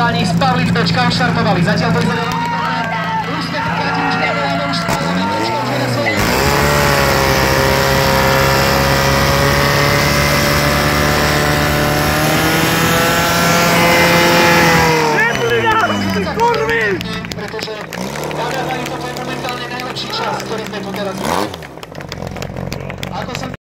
páni z Pavlíčka už štartovali. Zatiaľ to vyzerá veľmi dobre. Už sme trkáti, už nevoláme, už spávame, Bčka už je na svojej. Pretože, dámy a páni, toto je momentálne najlepší čas, ktorý sme tu teraz mali. Ako som